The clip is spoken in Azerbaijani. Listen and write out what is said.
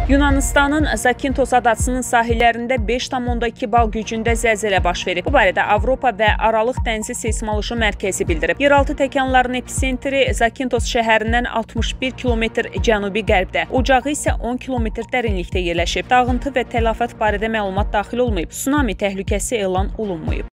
Yunanistanın Zakintos adasının sahillərində 5,2 bal gücündə zəlzələ baş verib. Bu barədə Avropa və Aralıq Dənizi Seysmoloji Mərkəzi bildirib. Yeraltı təkanların epitsentri Zakintos şəhərindən 61 km cənubi qərbdə, ocağı isə 10 km dərinlikdə yerləşib. Dağıntı və tələfat barədə məlumat daxil olmayıb. Tsunami təhlükəsi elan olunmayıb.